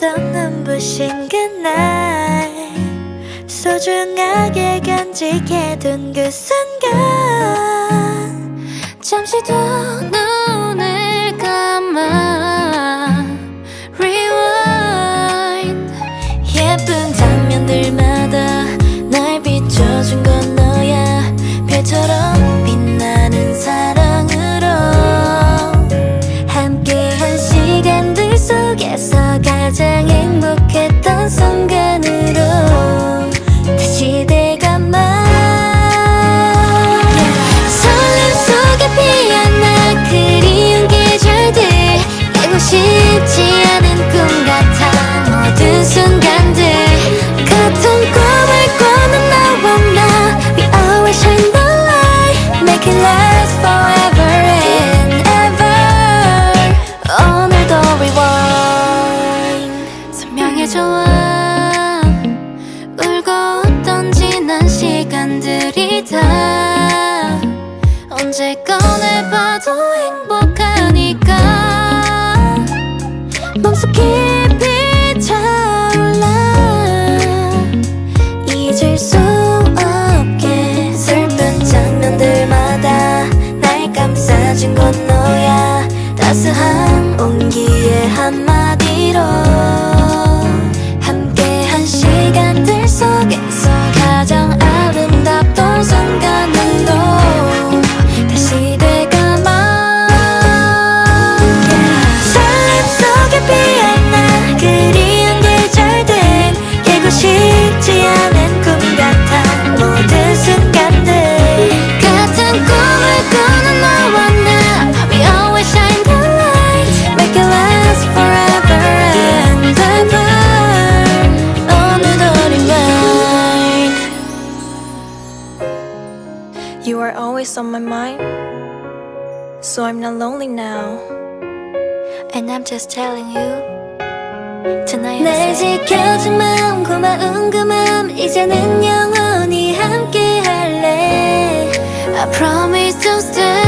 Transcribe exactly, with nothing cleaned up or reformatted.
끝없는 눈부신 그날 소중하게 간직해 둔 그 순간 잠시 더 눈을 감아 Rewind 예쁜 장면들마다 날 비춰준 건 너야 별처럼 빛나는 사랑으로 함께한 시간들 속에서 가장 행복했던 순간으로 다시 되감아 설렘 속에 피어나 그리운 계절들 깨고 싶지 않은 꿈 같아 모든 순간들 같은 꿈을 꾸는 나와 나 We always shine the light Make it last forever and ever 오늘도 rewind 선명해져와 울고 웃던 지난 시간들이 다 언제 꺼내봐도 행복하니까 맘속 깊이 차올라 잊을 수 없게 슬픈 장면들마다 날 감싸준 건 너야 따스한 온기의 한마디로 함께한 시간들 속에서 가장 아름답던 순간으로 다시 되감아 설렘 속에 피어나 그리운 계절들 깨고 싶지 않은 꿈 같아 모든 순간들 같은 꿈을 꾸는 너와 나 We always shine the light Make it last forever and ever 오늘도 rewind You are always on my mind So I'm not lonely now And I'm just telling you Tonight 날 지켜준 마음 고마운 그 마음 이제는 영원히 함께 할래 I promise to stay